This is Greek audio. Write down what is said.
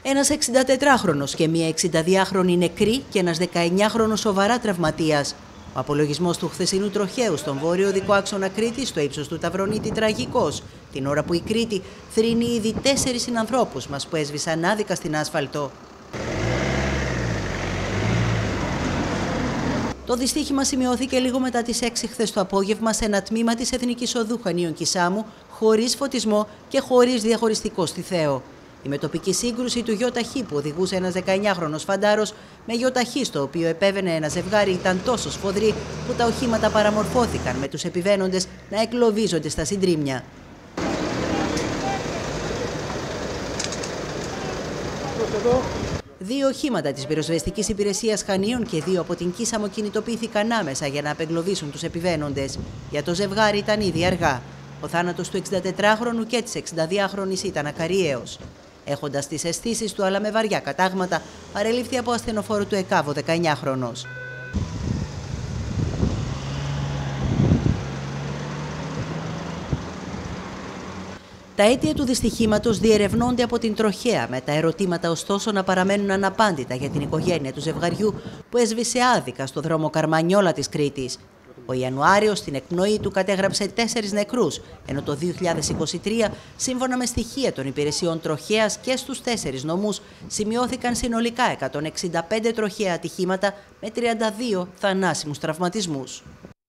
Ένας 64χρονος και μία 62χρονη νεκροί και ένας 19χρονος σοβαρά τραυματίας. Ο απολογισμός του χθεσινού τροχαίου στον βόρειο οδικό άξονα Κρήτης, στο ύψος του Ταυρονίτη, τραγικός, την ώρα που η Κρήτη θρηνεί ήδη 4 συνανθρώπους μας που έσβησαν άδικα στην άσφαλτο. Το δυστύχημα σημειώθηκε λίγο μετά τις 6 χθες το απόγευμα σε ένα τμήμα της Εθνικής Οδού Χανίων Κισάμου, χωρίς φωτισμό και χωρίς διαχωριστικό στη Θέο. Η μετοπική σύγκρουση του ΙΧ που οδηγούσε ένας 19χρονος φαντάρος με ΙΧ στο οποίο επέβαινε ένα ζευγάρι ήταν τόσο σφοδρή που τα οχήματα παραμορφώθηκαν με τους επιβαίνοντες να εγκλωβίζονται στα συντρίμμια. Δύο οχήματα της πυροσβεστικής υπηρεσίας Χανίων και 2 από την Κίσαμο κινητοποιήθηκαν άμεσα για να απεγκλωβίσουν τους επιβαίνοντες. Για το ζευγάρι ήταν ήδη αργά. Ο θάνατος του 64χρονου και της 62χρονης ήταν ακαριαίος. Έχοντας τις αισθήσεις του αλλά με βαριά κατάγματα, παρελήφθη από ασθενοφόρο του ΕΚΑΒ ο 19χρονος. Τα αίτια του δυστυχήματος διερευνώνται από την τροχέα, με τα ερωτήματα ωστόσο να παραμένουν αναπάντητα για την οικογένεια του ζευγαριού που έσβησε άδικα στο δρόμο Καρμανιόλα της Κρήτης. Ο Ιανουάριος στην εκπνοή του κατέγραψε 4 νεκρούς, ενώ το 2023, σύμφωνα με στοιχεία των υπηρεσιών τροχέας και στους 4 νομούς, σημειώθηκαν συνολικά 165 τροχαία ατυχήματα με 32 θανάσιμους τραυματισμούς.